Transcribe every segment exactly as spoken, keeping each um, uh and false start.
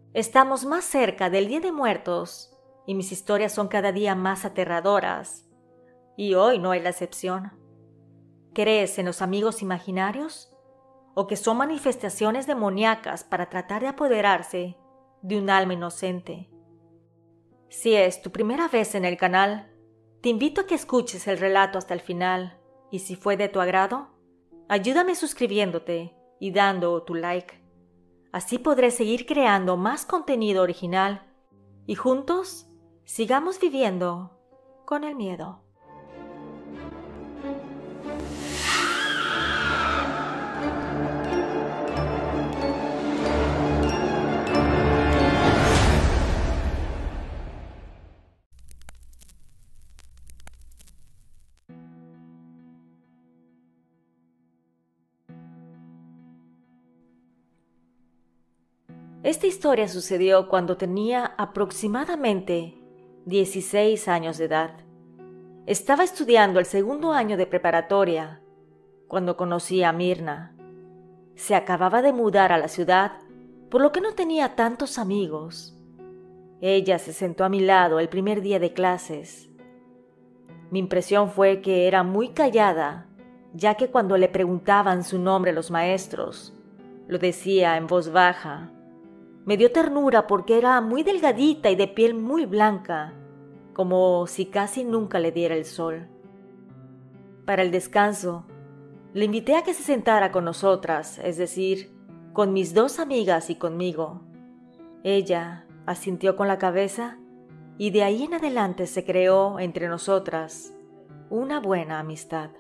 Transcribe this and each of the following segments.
Estamos más cerca del Día de Muertos y mis historias son cada día más aterradoras. Y hoy no es la excepción. ¿Crees en los amigos imaginarios? ¿O que son manifestaciones demoníacas para tratar de apoderarse de un alma inocente? Si es tu primera vez en el canal, te invito a que escuches el relato hasta el final y si fue de tu agrado, ayúdame suscribiéndote y dando tu like. Así podré seguir creando más contenido original y juntos sigamos viviendo con el miedo. Esta historia sucedió cuando tenía aproximadamente dieciséis años de edad. Estaba estudiando el segundo año de preparatoria cuando conocí a Mirna. Se acababa de mudar a la ciudad, por lo que no tenía tantos amigos. Ella se sentó a mi lado el primer día de clases. Mi impresión fue que era muy callada, ya que cuando le preguntaban su nombre a los maestros, lo decía en voz baja. Me dio ternura porque era muy delgadita y de piel muy blanca, como si casi nunca le diera el sol. Para el descanso, le invité a que se sentara con nosotras, es decir, con mis dos amigas y conmigo. Ella asintió con la cabeza y de ahí en adelante se creó entre nosotras una buena amistad.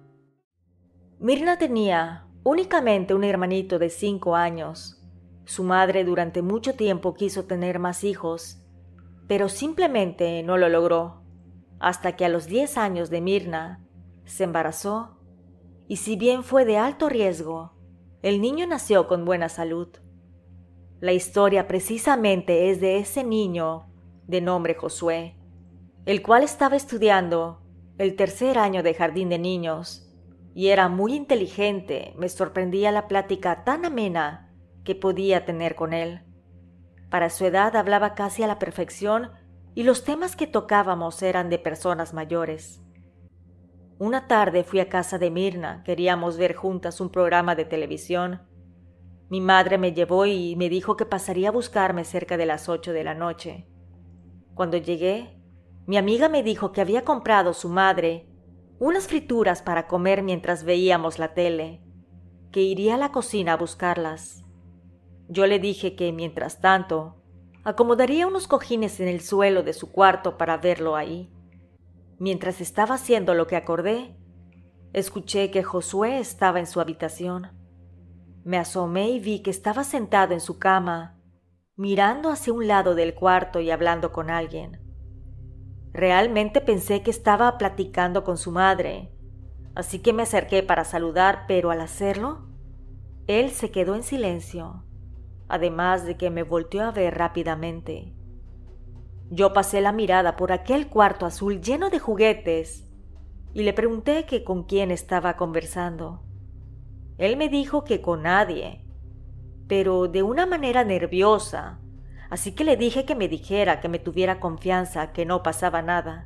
Mirna tenía únicamente un hermanito de cinco años. Su madre durante mucho tiempo quiso tener más hijos, pero simplemente no lo logró, hasta que a los diez años de Mirna se embarazó, y si bien fue de alto riesgo, el niño nació con buena salud. La historia precisamente es de ese niño de nombre Josué, el cual estaba estudiando el tercer año de jardín de niños, y era muy inteligente. Me sorprendía la plática tan amena que podía tener con él. Para su edad hablaba casi a la perfección y los temas que tocábamos eran de personas mayores. Una tarde fui a casa de Mirna, queríamos ver juntas un programa de televisión. Mi madre me llevó y me dijo que pasaría a buscarme cerca de las ocho de la noche. Cuando llegué, mi amiga me dijo que había comprado su madre unas frituras para comer mientras veíamos la tele, que iría a la cocina a buscarlas. Yo le dije que, mientras tanto, acomodaría unos cojines en el suelo de su cuarto para verlo ahí. Mientras estaba haciendo lo que acordé, escuché que Josué estaba en su habitación. Me asomé y vi que estaba sentado en su cama, mirando hacia un lado del cuarto y hablando con alguien. Realmente pensé que estaba platicando con su madre, así que me acerqué para saludar, pero al hacerlo, él se quedó en silencio. Además de que me volteó a ver rápidamente. Yo pasé la mirada por aquel cuarto azul lleno de juguetes y le pregunté que con quién estaba conversando. Él me dijo que con nadie, pero de una manera nerviosa, así que le dije que me dijera, que me tuviera confianza, que no pasaba nada.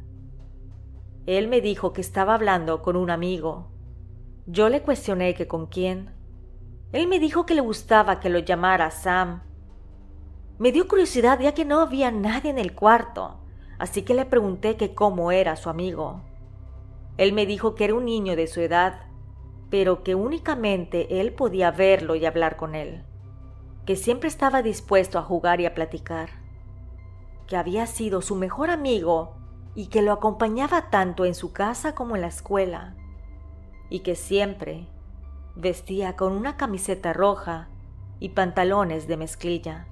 Él me dijo que estaba hablando con un amigo. Yo le cuestioné que con quién. Él me dijo que le gustaba que lo llamara Sam. Me dio curiosidad ya que no había nadie en el cuarto, así que le pregunté que cómo era su amigo. Él me dijo que era un niño de su edad, pero que únicamente él podía verlo y hablar con él, que siempre estaba dispuesto a jugar y a platicar, que había sido su mejor amigo y que lo acompañaba tanto en su casa como en la escuela, y que siempre vestía con una camiseta roja y pantalones de mezclilla.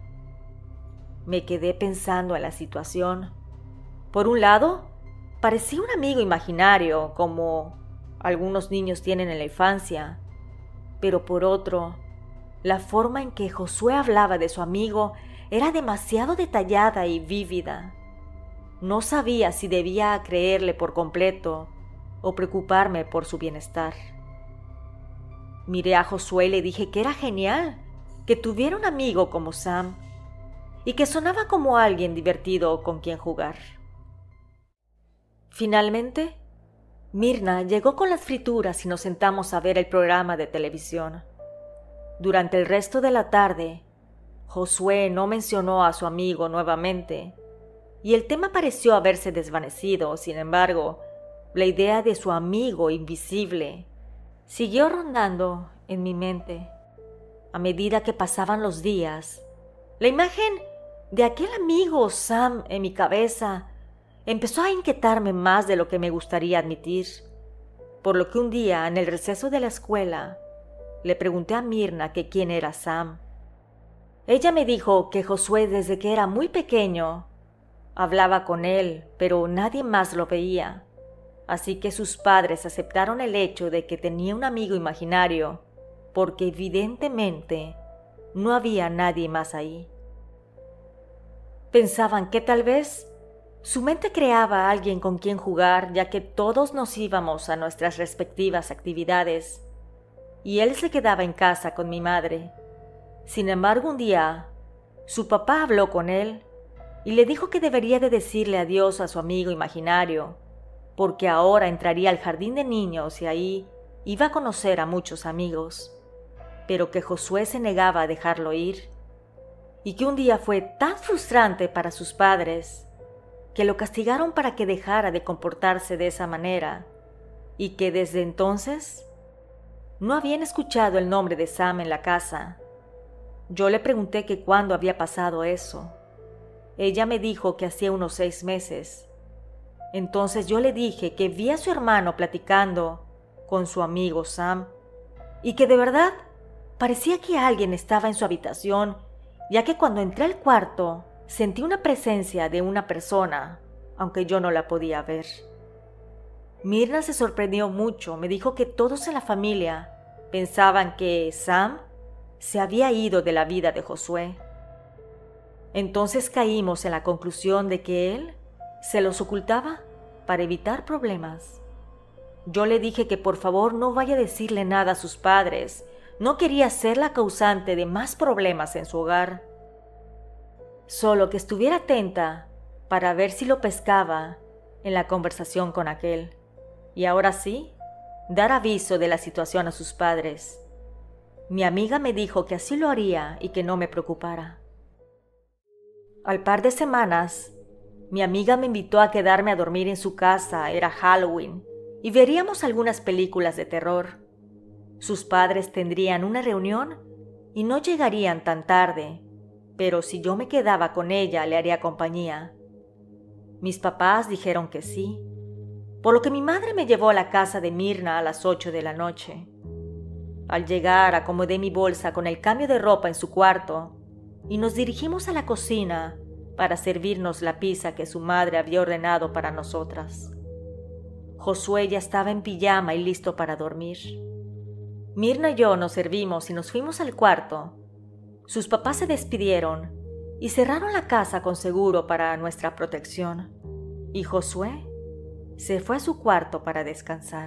Me quedé pensando en la situación. Por un lado, parecía un amigo imaginario, como algunos niños tienen en la infancia, pero por otro, la forma en que Josué hablaba de su amigo era demasiado detallada y vívida. No sabía si debía creerle por completo o preocuparme por su bienestar. Miré a Josué y le dije que era genial que tuviera un amigo como Sam. y que sonaba como alguien divertido con quien jugar. Finalmente, Mirna llegó con las frituras y nos sentamos a ver el programa de televisión. Durante el resto de la tarde, Josué no mencionó a su amigo nuevamente, y el tema pareció haberse desvanecido. Sin embargo, la idea de su amigo invisible siguió rondando en mi mente. A medida que pasaban los días, la imagen de aquel amigo Sam en mi cabeza empezó a inquietarme más de lo que me gustaría admitir, por lo que un día, en el receso de la escuela, le pregunté a Mirna que quién era Sam. Ella me dijo que Josué, desde que era muy pequeño, hablaba con él, pero nadie más lo veía, así que sus padres aceptaron el hecho de que tenía un amigo imaginario, porque evidentemente no había nadie más ahí. Pensaban que tal vez su mente creaba a alguien con quien jugar, ya que todos nos íbamos a nuestras respectivas actividades, y él se quedaba en casa con mi madre. Sin embargo, un día, su papá habló con él y le dijo que debería de decirle adiós a su amigo imaginario, porque ahora entraría al jardín de niños y ahí iba a conocer a muchos amigos, pero que Josué se negaba a dejarlo ir, y que un día fue tan frustrante para sus padres que lo castigaron para que dejara de comportarse de esa manera, y que desde entonces no habían escuchado el nombre de Sam en la casa. Yo le pregunté que cuándo había pasado eso. Ella me dijo que hacía unos seis meses. Entonces yo le dije que vi a su hermano platicando con su amigo Sam y que de verdad parecía que alguien estaba en su habitación, ya que cuando entré al cuarto sentí una presencia de una persona, aunque yo no la podía ver. Mirna se sorprendió mucho. Me dijo que todos en la familia pensaban que Sam se había ido de la vida de Josué. Entonces caímos en la conclusión de que él se los ocultaba para evitar problemas. Yo le dije que por favor no vaya a decirle nada a sus padres. No quería ser la causante de más problemas en su hogar. Solo que estuviera atenta para ver si lo pescaba en la conversación con aquel. Y ahora sí, dar aviso de la situación a sus padres. Mi amiga me dijo que así lo haría y que no me preocupara. Al par de semanas, mi amiga me invitó a quedarme a dormir en su casa. Era Halloween y veríamos algunas películas de terror. Sus padres tendrían una reunión y no llegarían tan tarde, pero si yo me quedaba con ella le haría compañía. Mis papás dijeron que sí, por lo que mi madre me llevó a la casa de Mirna a las ocho de la noche. Al llegar, acomodé mi bolsa con el cambio de ropa en su cuarto y nos dirigimos a la cocina para servirnos la pizza que su madre había ordenado para nosotras. Josué ya estaba en pijama y listo para dormir. Mirna y yo nos servimos y nos fuimos al cuarto. Sus papás se despidieron y cerraron la casa con seguro para nuestra protección, y Josué se fue a su cuarto para descansar.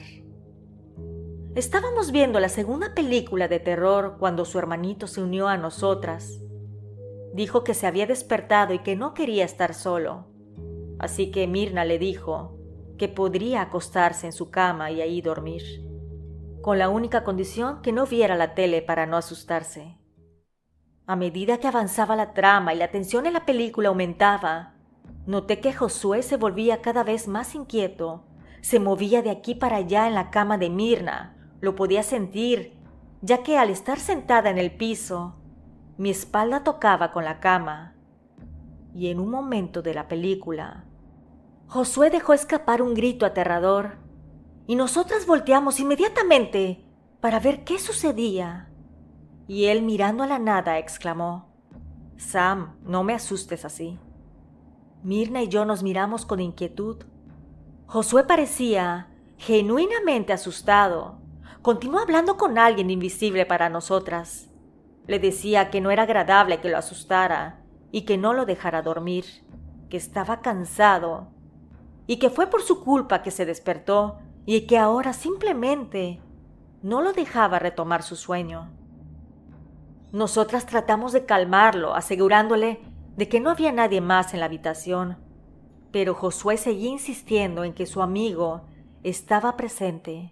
Estábamos viendo la segunda película de terror cuando su hermanito se unió a nosotras. Dijo que se había despertado y que no quería estar solo, así que Mirna le dijo que podría acostarse en su cama y ahí dormir, con la única condición que no viera la tele para no asustarse. A medida que avanzaba la trama y la tensión en la película aumentaba, noté que Josué se volvía cada vez más inquieto. Se movía de aquí para allá en la cama de Mirna. Lo podía sentir, ya que al estar sentada en el piso, mi espalda tocaba con la cama. Y en un momento de la película, Josué dejó escapar un grito aterrador, y nosotras volteamos inmediatamente para ver qué sucedía. Y él, mirando a la nada, exclamó: «Sam, no me asustes así». Mirna y yo nos miramos con inquietud. Josué parecía genuinamente asustado. Continuó hablando con alguien invisible para nosotras. Le decía que no era agradable que lo asustara y que no lo dejara dormir, que estaba cansado y que fue por su culpa que se despertó y que ahora simplemente no lo dejaba retomar su sueño. Nosotras tratamos de calmarlo, asegurándole de que no había nadie más en la habitación, pero Josué seguía insistiendo en que su amigo estaba presente.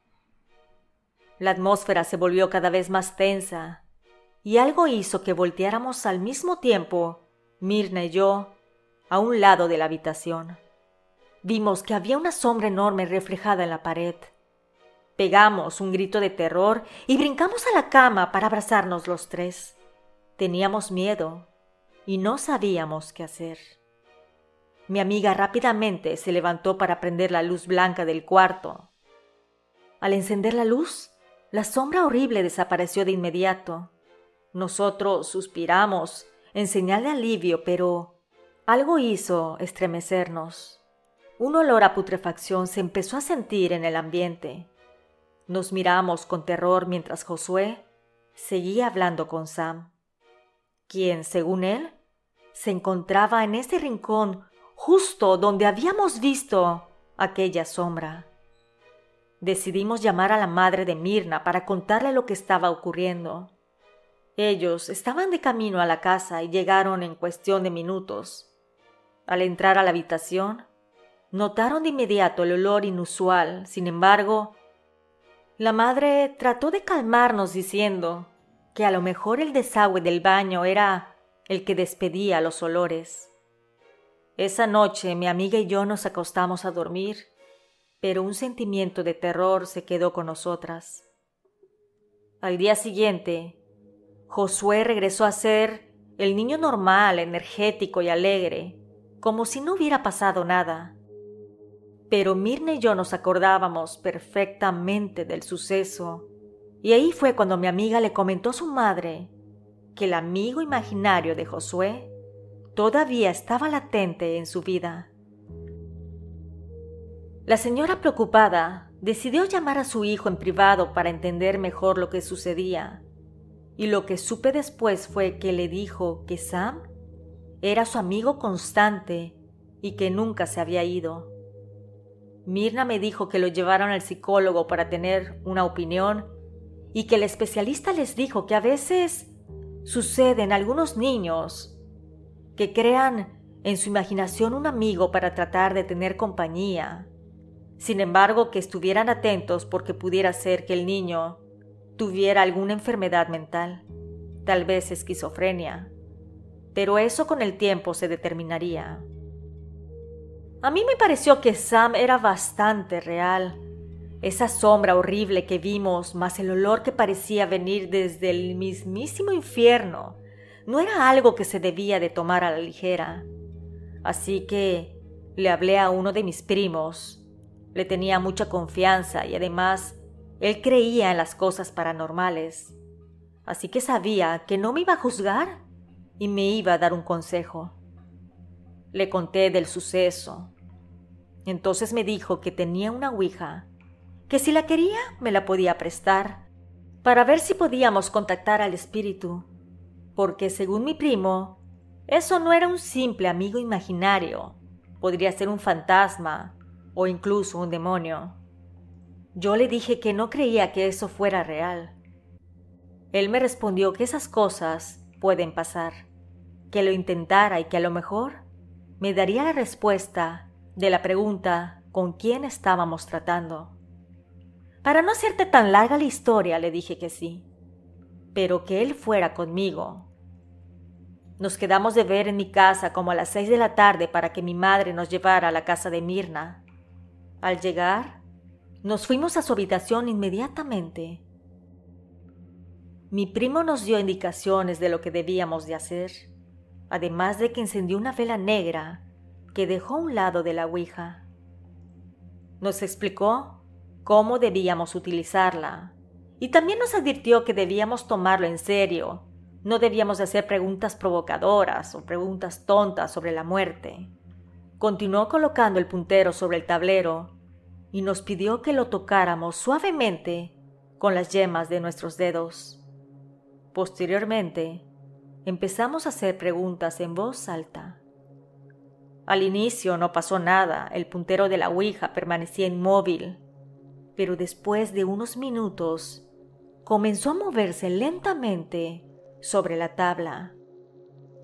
La atmósfera se volvió cada vez más tensa y algo hizo que volteáramos al mismo tiempo, Mirna y yo, a un lado de la habitación. Vimos que había una sombra enorme reflejada en la pared. Pegamos un grito de terror y brincamos a la cama para abrazarnos los tres. Teníamos miedo y no sabíamos qué hacer. Mi amiga rápidamente se levantó para prender la luz blanca del cuarto. Al encender la luz, la sombra horrible desapareció de inmediato. Nosotros suspiramos en señal de alivio, pero algo hizo estremecernos. Un olor a putrefacción se empezó a sentir en el ambiente. Nos miramos con terror mientras Josué seguía hablando con Sam, quien, según él, se encontraba en ese rincón justo donde habíamos visto aquella sombra. Decidimos llamar a la madre de Mirna para contarle lo que estaba ocurriendo. Ellos estaban de camino a la casa y llegaron en cuestión de minutos. Al entrar a la habitación, notaron de inmediato el olor inusual. Sin embargo, la madre trató de calmarnos diciendo que a lo mejor el desagüe del baño era el que despedía los olores. Esa noche mi amiga y yo nos acostamos a dormir, pero un sentimiento de terror se quedó con nosotras. Al día siguiente, Josué regresó a ser el niño normal, energético y alegre, como si no hubiera pasado nada. Pero Mirna y yo nos acordábamos perfectamente del suceso, y ahí fue cuando mi amiga le comentó a su madre que el amigo imaginario de Josué todavía estaba latente en su vida. La señora, preocupada, decidió llamar a su hijo en privado para entender mejor lo que sucedía, y lo que supe después fue que le dijo que Sam era su amigo constante y que nunca se había ido. Mirna me dijo que lo llevaron al psicólogo para tener una opinión y que el especialista les dijo que a veces sucede en algunos niños que crean en su imaginación un amigo para tratar de tener compañía. Sin embargo, que estuvieran atentos porque pudiera ser que el niño tuviera alguna enfermedad mental, tal vez esquizofrenia, pero eso con el tiempo se determinaría. A mí me pareció que Sam era bastante real. Esa sombra horrible que vimos, más el olor que parecía venir desde el mismísimo infierno, no era algo que se debía de tomar a la ligera. Así que le hablé a uno de mis primos. Le tenía mucha confianza y además él creía en las cosas paranormales. Así que sabía que no me iba a juzgar y me iba a dar un consejo. Le conté del suceso. Entonces me dijo que tenía una ouija, que si la quería me la podía prestar, para ver si podíamos contactar al espíritu, porque según mi primo, eso no era un simple amigo imaginario, podría ser un fantasma o incluso un demonio. Yo le dije que no creía que eso fuera real. Él me respondió que esas cosas pueden pasar, que lo intentara y que a lo mejor me daría la respuesta de la pregunta con quién estábamos tratando. Para no hacerte tan larga la historia, le dije que sí, pero que él fuera conmigo. Nos quedamos de ver en mi casa como a las seis de la tarde para que mi madre nos llevara a la casa de Mirna. Al llegar, nos fuimos a su habitación inmediatamente. Mi primo nos dio indicaciones de lo que debíamos de hacer, además de que encendió una vela negra que dejó a un lado de la ouija. Nos explicó cómo debíamos utilizarla y también nos advirtió que debíamos tomarlo en serio. No debíamos de hacer preguntas provocadoras o preguntas tontas sobre la muerte. Continuó colocando el puntero sobre el tablero y nos pidió que lo tocáramos suavemente con las yemas de nuestros dedos. Posteriormente, empezamos a hacer preguntas en voz alta. Al inicio no pasó nada, el puntero de la ouija permanecía inmóvil, pero después de unos minutos comenzó a moverse lentamente sobre la tabla.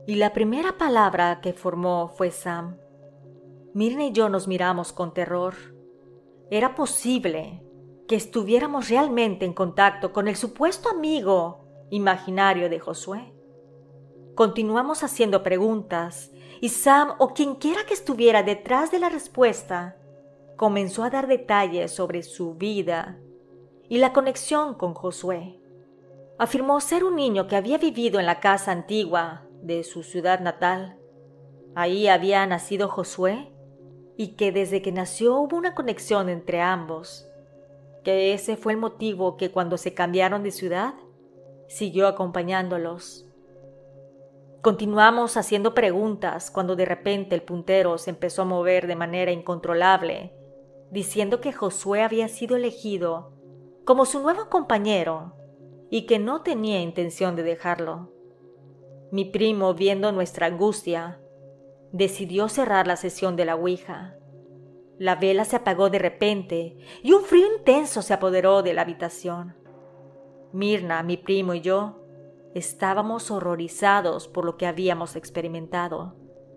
y la primera palabra que formó fue Sam. Myrna y yo nos miramos con terror. ¿Era posible que estuviéramos realmente en contacto con el supuesto amigo imaginario de Josué? Continuamos haciendo preguntas y Sam, o quien quiera que estuviera detrás de la respuesta, comenzó a dar detalles sobre su vida y la conexión con Josué. Afirmó ser un niño que había vivido en la casa antigua de su ciudad natal. Ahí había nacido Josué y que desde que nació hubo una conexión entre ambos, que ese fue el motivo que cuando se cambiaron de ciudad, siguió acompañándolos. Continuamos haciendo preguntas cuando de repente el puntero se empezó a mover de manera incontrolable, diciendo que Josué había sido elegido como su nuevo compañero y que no tenía intención de dejarlo. Mi primo, viendo nuestra angustia, decidió cerrar la sesión de la Ouija. La vela se apagó de repente y un frío intenso se apoderó de la habitación. Myrna, mi primo y yo estábamos horrorizados por lo que habíamos experimentado.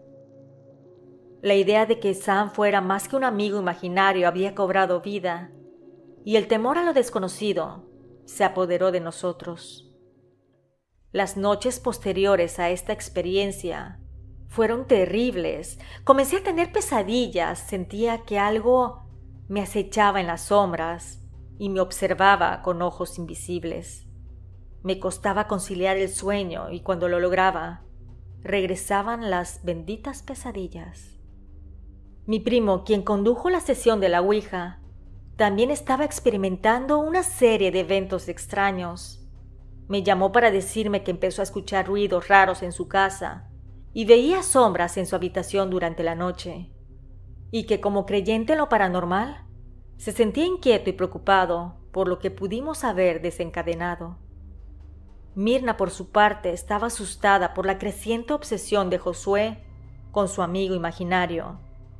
La idea de que Sam fuera más que un amigo imaginario había cobrado vida, y el temor a lo desconocido se apoderó de nosotros. Las noches posteriores a esta experiencia fueron terribles. Comencé a tener pesadillas, sentía que algo me acechaba en las sombras y me observaba con ojos invisibles. Me costaba conciliar el sueño y cuando lo lograba, regresaban las benditas pesadillas. Mi primo, quien condujo la sesión de la Ouija, también estaba experimentando una serie de eventos extraños. Me llamó para decirme que empezó a escuchar ruidos raros en su casa y veía sombras en su habitación durante la noche, y que como creyente en lo paranormal, se sentía inquieto y preocupado por lo que pudimos haber desencadenado. Myrna, por su parte, estaba asustada por la creciente obsesión de Josué con su amigo imaginario.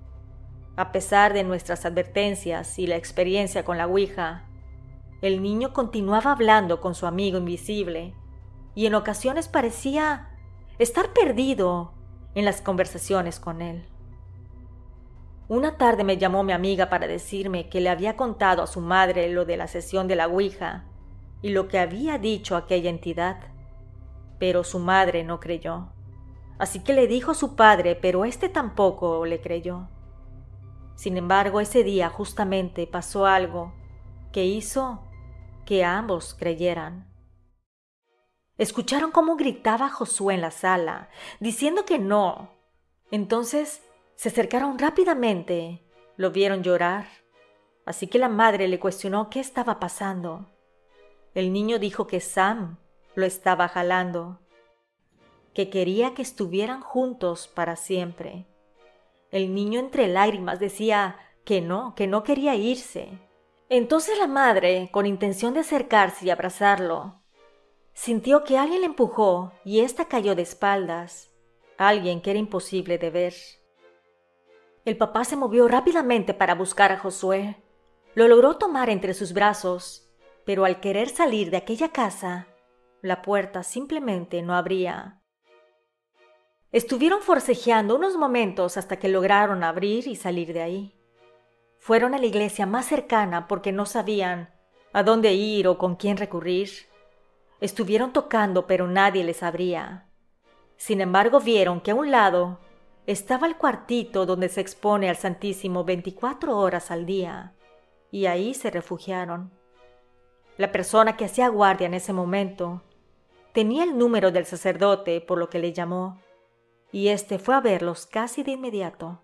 A pesar de nuestras advertencias y la experiencia con la Ouija, el niño continuaba hablando con su amigo invisible y en ocasiones parecía estar perdido en las conversaciones con él. Una tarde me llamó mi amiga para decirme que le había contado a su madre lo de la sesión de la Ouija y lo que había dicho aquella entidad, pero su madre no creyó. Así que le dijo a su padre, pero éste tampoco le creyó. Sin embargo, ese día justamente pasó algo que hizo que ambos creyeran. Escucharon cómo gritaba Josué en la sala, diciendo que no. Entonces se acercaron rápidamente, lo vieron llorar, así que la madre le cuestionó qué estaba pasando. El niño dijo que Sam lo estaba jalando, que quería que estuvieran juntos para siempre. El niño entre lágrimas decía que no, que no quería irse. Entonces la madre, con intención de acercarse y abrazarlo, sintió que alguien le empujó y ésta cayó de espaldas, alguien que era imposible de ver. El papá se movió rápidamente para buscar a Josué. Lo logró tomar entre sus brazos, pero al querer salir de aquella casa, la puerta simplemente no abría. Estuvieron forcejeando unos momentos hasta que lograron abrir y salir de ahí. Fueron a la iglesia más cercana porque no sabían a dónde ir o con quién recurrir. Estuvieron tocando, pero nadie les abría. Sin embargo, vieron que a un lado estaba el cuartito donde se expone al Santísimo veinticuatro horas al día, y ahí se refugiaron. La persona que hacía guardia en ese momento tenía el número del sacerdote, por lo que le llamó, y éste fue a verlos casi de inmediato.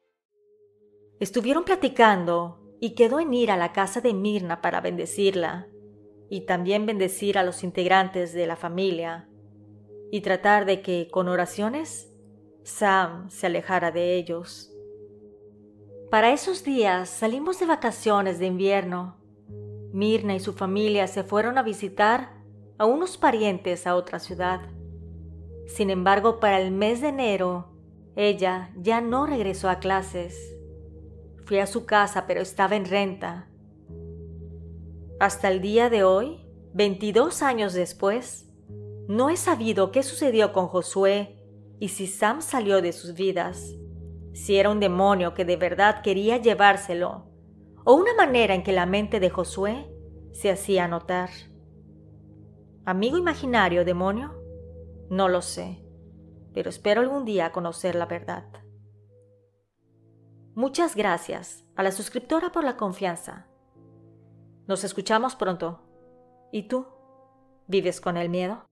Estuvieron platicando y quedó en ir a la casa de Myrna para bendecirla y también bendecir a los integrantes de la familia y tratar de que, con oraciones, Sam se alejara de ellos. Para esos días salimos de vacaciones de invierno. Myrna y su familia se fueron a visitar a unos parientes a otra ciudad. Sin embargo, para el mes de enero, ella ya no regresó a clases. Fui a su casa, pero estaba en renta. Hasta el día de hoy, veintidós años después, no he sabido qué sucedió con Josué y si Sam salió de sus vidas, si era un demonio que de verdad quería llevárselo, o una manera en que la mente de Josué se hacía notar. ¿Amigo imaginario, demonio? No lo sé, pero espero algún día conocer la verdad. Muchas gracias a la suscriptora por la confianza. Nos escuchamos pronto. ¿Y tú? ¿Vives con el miedo?